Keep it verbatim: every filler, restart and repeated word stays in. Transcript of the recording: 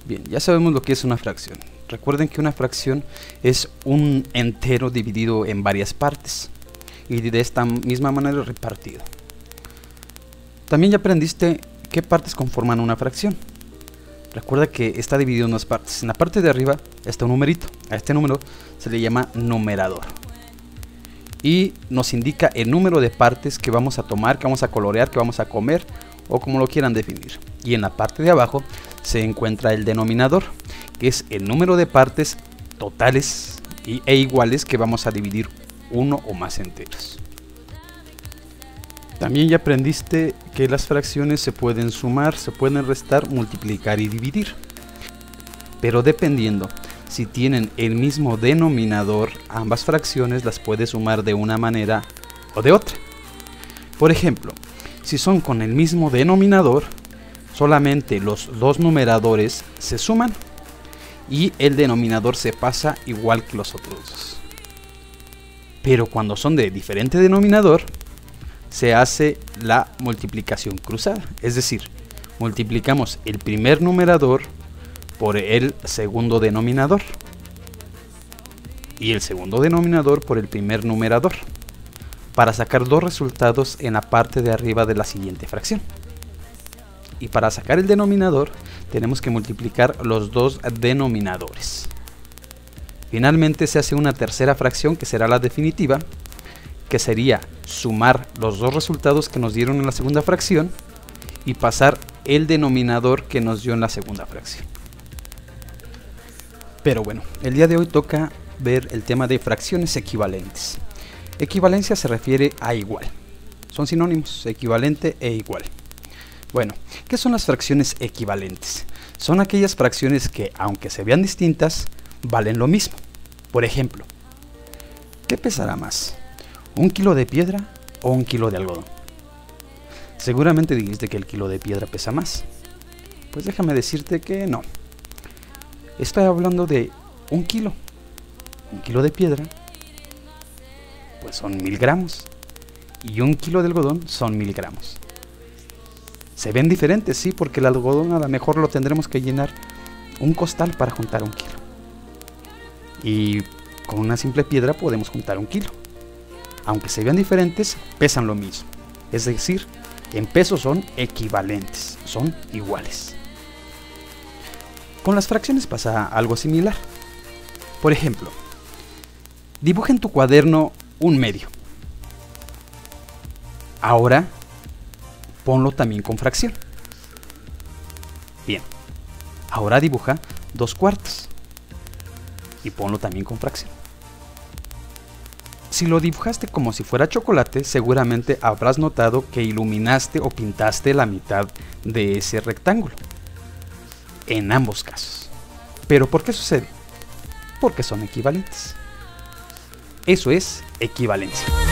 Bien, ya sabemos lo que es una fracción. Recuerden que una fracción es un entero dividido en varias partes y de esta misma manera repartido. También ya aprendiste qué partes conforman una fracción. Recuerda que está dividido en dos partes. En la parte de arriba está un numerito. A este número se le llama numerador y nos indica el número de partes que vamos a tomar, que vamos a colorear, que vamos a comer o como lo quieran definir. Y en la parte de abajo se encuentra el denominador, que es el número de partes totales y, e iguales que vamos a dividir uno o más enteros. También ya aprendiste que las fracciones se pueden sumar, se pueden restar, multiplicar y dividir. Pero dependiendo si tienen el mismo denominador, ambas fracciones las puedes sumar de una manera o de otra. Por ejemplo, si son con el mismo denominador, solamente los dos numeradores se suman y el denominador se pasa igual que los otros dos. Pero cuando son de diferente denominador, se hace la multiplicación cruzada, es decir, multiplicamos el primer numerador por el segundo denominador y el segundo denominador por el primer numerador para sacar dos resultados en la parte de arriba de la siguiente fracción. Y para sacar el denominador tenemos que multiplicar los dos denominadores. Finalmente se hace una tercera fracción que será la definitiva, que sería sumar los dos resultados que nos dieron en la segunda fracción y pasar el denominador que nos dio en la segunda fracción. Pero bueno, el día de hoy toca ver el tema de fracciones equivalentes. Equivalencia se refiere a igual. Son sinónimos, equivalente e igual. Bueno, ¿qué son las fracciones equivalentes? Son aquellas fracciones que, aunque se vean distintas, valen lo mismo. Por ejemplo, ¿qué pesará más? ¿Un kilo de piedra o un kilo de algodón? Seguramente dijiste que el kilo de piedra pesa más. Pues déjame decirte que no. Estoy hablando de un kilo. Un kilo de piedra, pues son mil gramos. Y un kilo de algodón son mil gramos. Se ven diferentes, sí, porque el algodón a lo mejor lo tendremos que llenar un costal para juntar un kilo. Y con una simple piedra podemos juntar un kilo. Aunque se vean diferentes, pesan lo mismo. Es decir, en peso son equivalentes, son iguales. Con las fracciones pasa algo similar. Por ejemplo, dibuja en tu cuaderno un medio. Ahora, ponlo también con fracción. Bien, ahora dibuja dos cuartos y ponlo también con fracción. Si lo dibujaste como si fuera chocolate, seguramente habrás notado que iluminaste o pintaste la mitad de ese rectángulo. En ambos casos. ¿Pero por qué sucede? Porque son equivalentes. Eso es equivalencia.